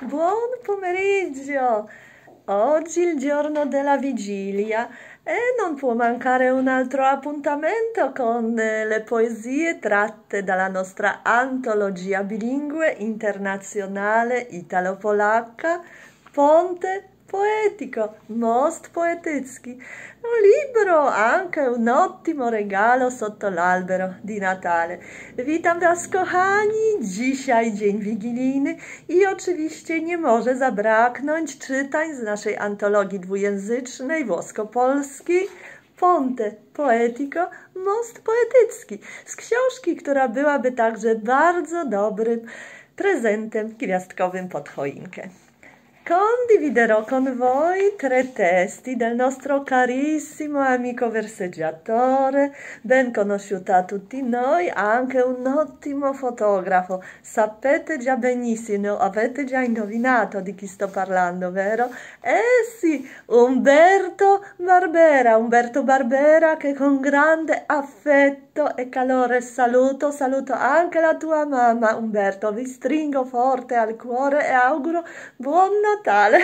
Buon pomeriggio! Oggi il giorno della vigilia e non può mancare un altro appuntamento con le poesie tratte dalla nostra antologia bilingue internazionale italo-polacca Ponte Poetico, Most Poetycki. Un libro, anche un ottimo regalo sotto l'albero di Natale. Witam Was, kochani! Dzisiaj dzień wigilijny i oczywiście nie może zabraknąć czytań z naszej antologii dwujęzycznej włosko-polskiej Ponte Poetico, Most Poetycki, z książki, która byłaby także bardzo dobrym prezentem gwiazdkowym pod choinkę. Condividerò con voi 3 testi del nostro carissimo amico verseggiatore, ben conosciuto a tutti noi, anche un ottimo fotografo. Sapete già benissimo, avete già indovinato di chi sto parlando, vero? Eh sì, Umberto Barbera che con grande affetto e calore saluto anche la tua mamma, Umberto, vi stringo forte al cuore e auguro buon Natale.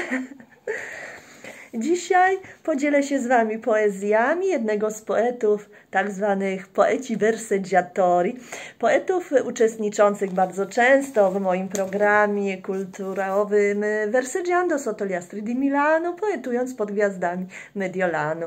Dzisiaj podzielę się z Wami poezjami jednego z poetów, tak zwanych poeci verseggiatori, poetów uczestniczących bardzo często w moim programie kulturowym Verseggiando sotto gli astri di Milano, poetując pod gwiazdami Mediolanu.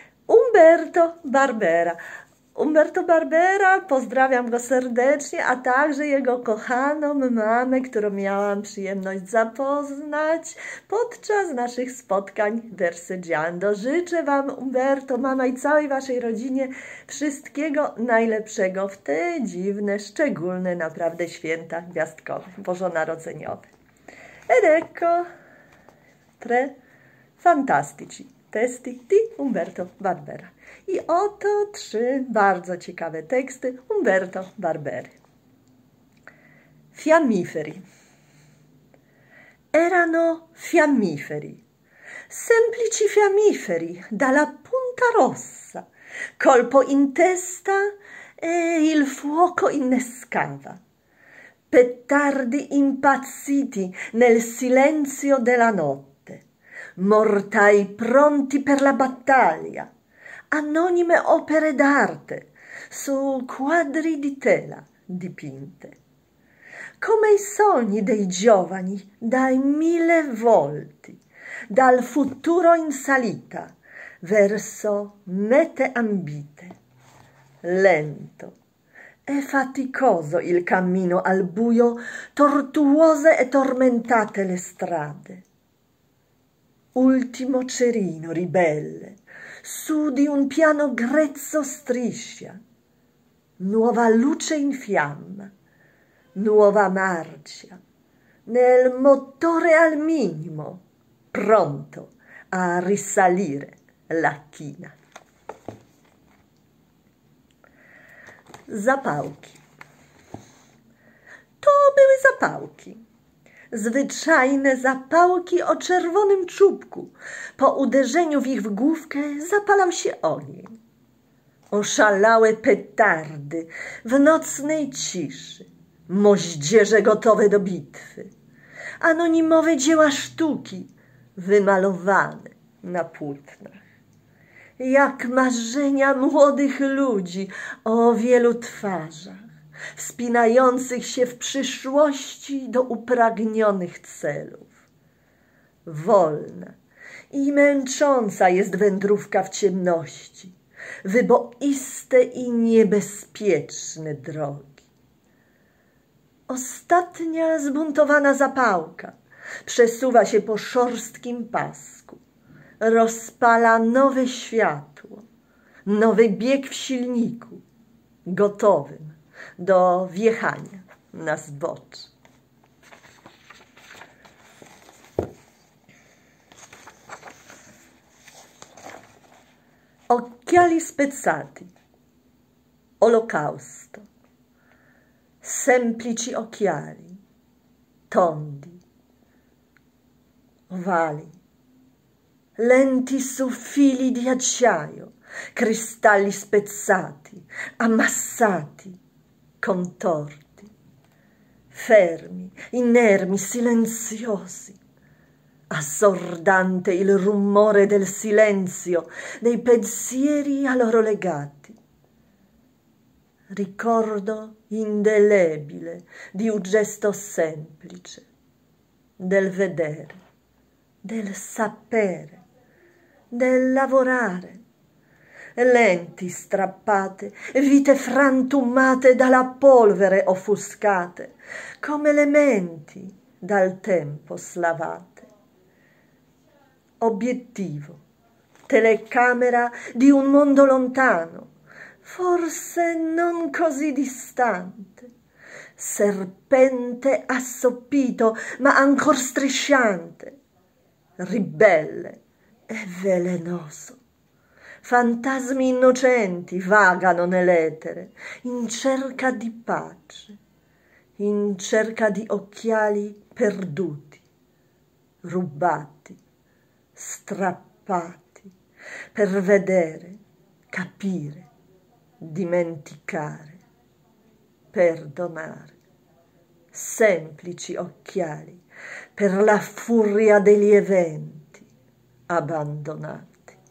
Umberto Barbera, pozdrawiam go serdecznie, a także jego kochaną mamę, którą miałam przyjemność zapoznać podczas naszych spotkań Verseggiando. Życzę Wam, Umberto, mama i całej Waszej rodzinie wszystkiego najlepszego w te dziwne, szczególne naprawdę święta gwiazdkowe, bożonarodzeniowe. Ed ecco 3 fantastici testi di Umberto Barbera. I oto 3 bardzo ciekawe teksty Umberto Barbery. Fiammiferi. Erano fiammiferi, semplici fiammiferi dalla punta rossa, colpo in testa e il fuoco innescava. Pettardi impazziti nel silenzio della notte, mortai pronti per la battaglia, anonime opere d'arte su quadri di tela dipinte, come i sogni dei giovani dai 1000 volti, dal futuro in salita verso mete ambite. Lento e faticoso il cammino al buio, tortuose e tormentate le strade. Ultimo cerino ribelle su di un piano grezzo striscia, nuova luce in fiamma, nuova marcia, nel motore al minimo, pronto a risalire la china. Zapałki. To były zapałki. Zwyczajne zapałki o czerwonym czubku. Po uderzeniu w ich główkę zapalał się ogień. Oszalałe petardy w nocnej ciszy, moździerze gotowe do bitwy, anonimowe dzieła sztuki wymalowane na płótnach. Jak marzenia młodych ludzi o wielu twarzach, wspinających się w przyszłości do upragnionych celów. Wolna i męcząca jest wędrówka w ciemności, wyboiste i niebezpieczne drogi. Ostatnia zbuntowana zapałka przesuwa się po szorstkim pasku, rozpala nowe światło, nowy bieg w silniku, gotowym do wjechania na zbocze. Occhiali spezzati, olocausto, semplici occhiali, tondi, ovali, lenti su fili di acciaio, cristalli spezzati, ammassati, contorti, fermi, inermi, silenziosi, assordante il rumore del silenzio, dei pensieri a loro legati. Ricordo indelebile di un gesto semplice, del vedere, del sapere, del lavorare, lenti strappate, vite frantumate dalla polvere offuscate, come le menti dal tempo slavate. Obiettivo, telecamera di un mondo lontano, forse non così distante, serpente assoppito ma ancor strisciante, ribelle e velenoso. Fantasmi innocenti vagano nell'etere in cerca di pace, in cerca di occhiali perduti, rubati, strappati, per vedere, capire, dimenticare, perdonare. Semplici occhiali per la furia degli eventi abbandonati.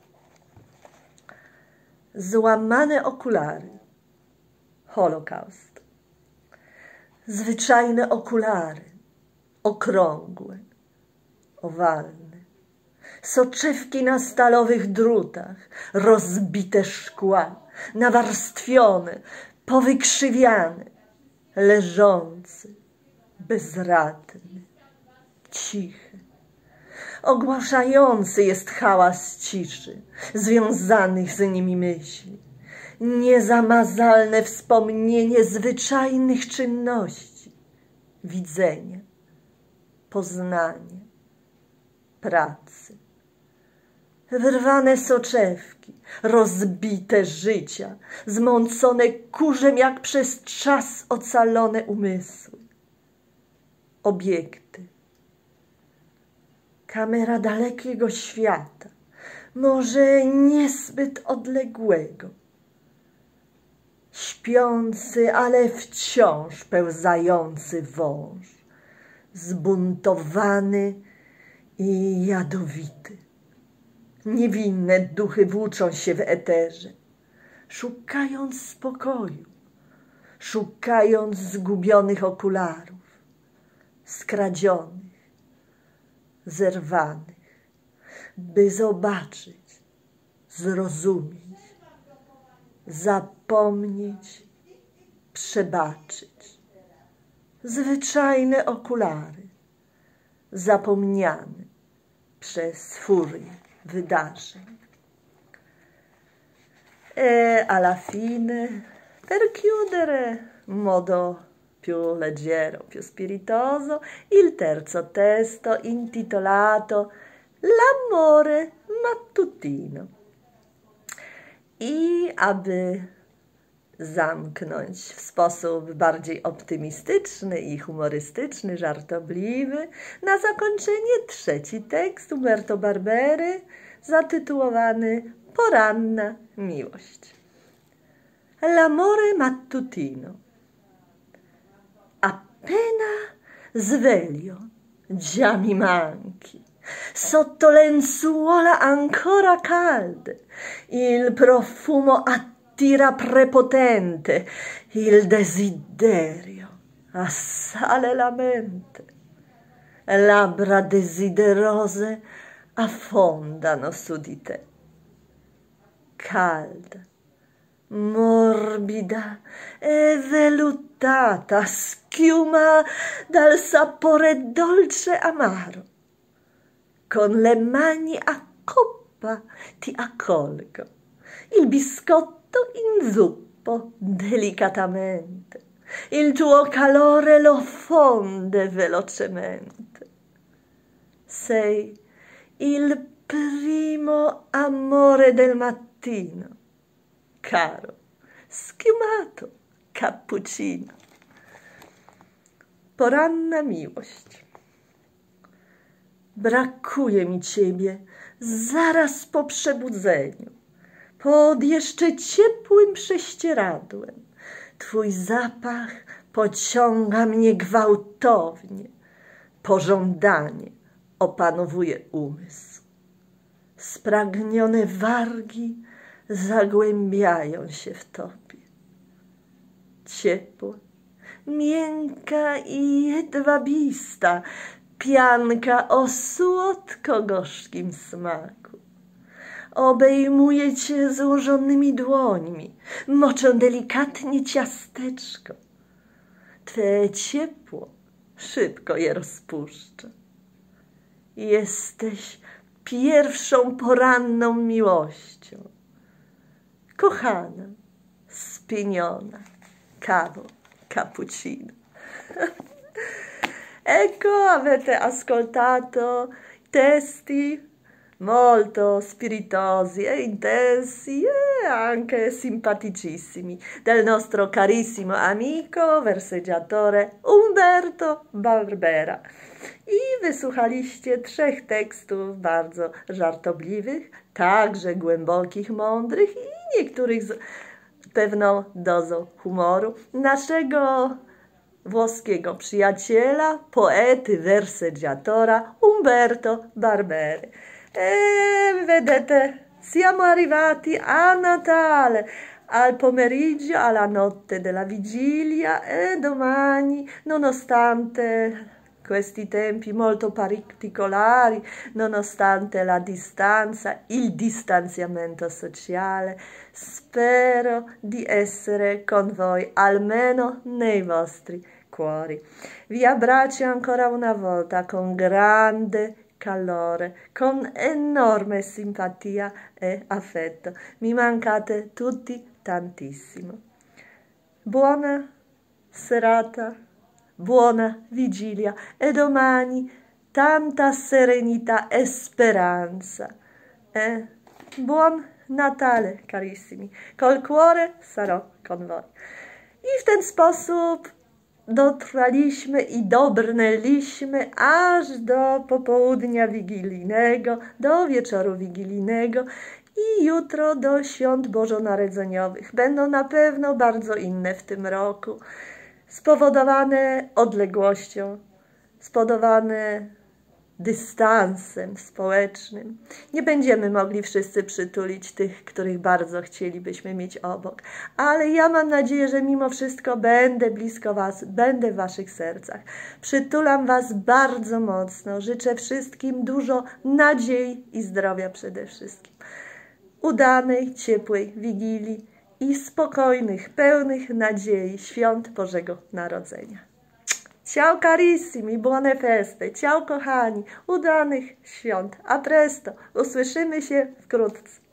Złamane okulary. Holokaust. Zwyczajne okulary, okrągłe, owalne, soczewki na stalowych drutach, rozbite szkła, nawarstwione, powykrzywiane, leżący, bezradny, cichy. Ogłaszający jest hałas ciszy, związanych z nimi myśli, niezamazalne wspomnienie zwyczajnych czynności, widzenia, poznania, pracy. Wyrwane soczewki, rozbite życia, zmącone kurzem jak przez czas ocalone umysły. Obiekty. Kamera dalekiego świata, może niezbyt odległego. Śpiący, ale wciąż pełzający wąż, zbuntowany i jadowity. Niewinne duchy włóczą się w eterze, szukając spokoju, szukając zgubionych okularów, skradzionych, zerwanych, by zobaczyć, zrozumieć, zapomnieć, przebaczyć. Zwyczajne okulary, zapomniane przez furię wydarzeń. Alla fine, per chiudere in modo più leggero, più spiritoso, il terzo testo intitolato L'amore mattutino. I aby zamknąć w sposób bardziej optymistyczny i humorystyczny, żartobliwy, na zakończenie trzeci tekst Umberto Barbery zatytułowany Poranna miłość. L'amore mattutino. Appena sveglio, già mi manchi. Sotto lenzuola ancora calde, il profumo attira prepotente, il desiderio assale la mente. Labbra desiderose affondano su di te. Calda, morbida e vellutata, schiuma dal sapore dolce amaro. Con le mani a coppa ti accolgo, il biscotto inzuppo delicatamente, il tuo calore lo fonde velocemente. Sei il primo amore del mattino, caro, schiumato cappuccino. Poranna miłość. Brakuje mi ciebie zaraz po przebudzeniu, pod jeszcze ciepłym prześcieradłem. Twój zapach pociąga mnie gwałtownie, pożądanie opanowuje umysł. Spragnione wargi zagłębiają się w tobie. Ciepła, miękka i jedwabista, pianka o słodko-gorzkim smaku. Obejmuję cię złożonymi dłońmi, moczę delikatnie ciasteczko. Twe ciepło szybko je rozpuszcza. Jesteś pierwszą poranną miłością. Kochana, spieniona kawą cappuccino. Ecco, avete ascoltato testi molto spiritosi e intensi e anche simpaticissimi del nostro carissimo amico, verseggiatore Umberto Barbera. I wysłuchaliście 3 tekstów bardzo żartobliwych, także głębokich, mądrych i niektórych z pewną dozą humoru naszego włoskiego przyjaciela, poety, verseggiatora Umberto Barberi. Vedete, siamo arrivati a Natale, al pomeriggio, alla notte della vigilia e domani, nonostante questi tempi molto particolari, nonostante la distanza, il distanziamento sociale, spero di essere con voi, almeno nei vostri cuori. Vi abbraccio ancora una volta con grande calore, con enorme simpatia e affetto. Mi mancate tutti tantissimo. Buona serata, buona vigilia e domani tanta serenità e speranza. Buon Natale, carissimi. Col cuore sarò con voi. I w ten sposób dotrwaliśmy i dobrnęliśmy aż do popołudnia wigilijnego, do wieczoru wigilijnego i jutro do świąt bożonarodzeniowych. Będą na pewno bardzo inne w tym roku, spowodowane odległością, spowodowane dystansem społecznym. Nie będziemy mogli wszyscy przytulić tych, których bardzo chcielibyśmy mieć obok. Ale ja mam nadzieję, że mimo wszystko będę blisko was, będę w waszych sercach. Przytulam was bardzo mocno. Życzę wszystkim dużo nadziei i zdrowia przede wszystkim. Udanej, ciepłej Wigilii i spokojnych, pełnych nadziei świąt Bożego Narodzenia. Ciao carissimi, buone feste, ciao kochani, udanych świąt, a presto, usłyszymy się wkrótce.